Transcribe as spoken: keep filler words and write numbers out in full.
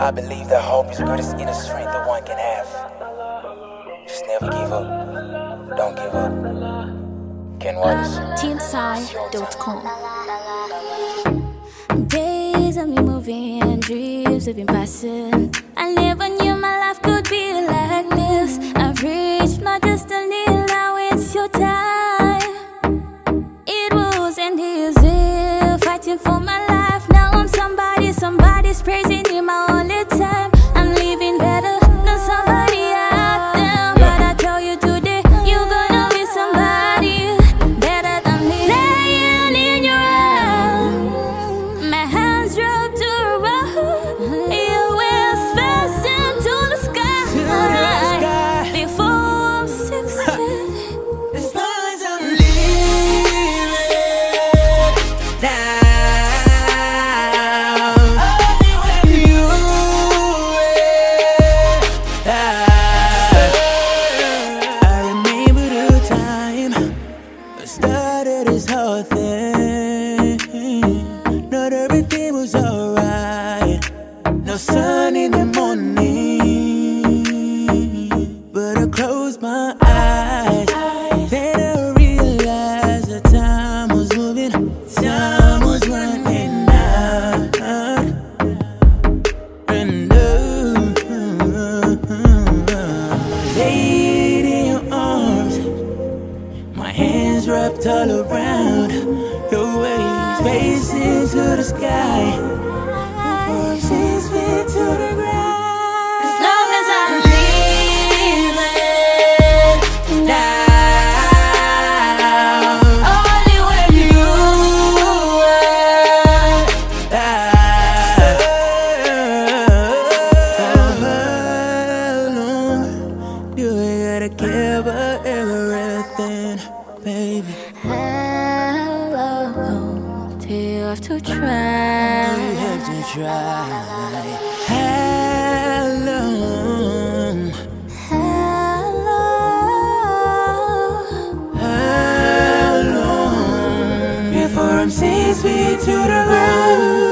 I believe that hope is the greatest inner strength that one can have. Just never give up. Don't give up. Ken Wallace. teamside dot com. Days of me moving and dreams have been passing. I never knew my life could be like this. I've reached my destiny, now it's your time. It wasn't easy fighting for my life. Now I'm somebody, somebody's praising me my only time. I'm living better than somebody out there. But I tell you today, you're gonna be somebody better than me. Laying in your arms, my hands drop to the road, your wings fasten to the sky. Before I'm sixteen, as long as I'm living now. Started this whole thing, not everything was alright. No sun in the morning, but I closed my eyes. Then I realized the time was moving, time was running out. And oh, laid in your arms, my hands wrapped all around your waist, facing to the sky, six feet to the ground. as long as I'm living now, only when you are there. For how long do I gotta care about everything, baby? How long do you have to try? You have to try. How long? How long? How long before I'm six feet to the ground?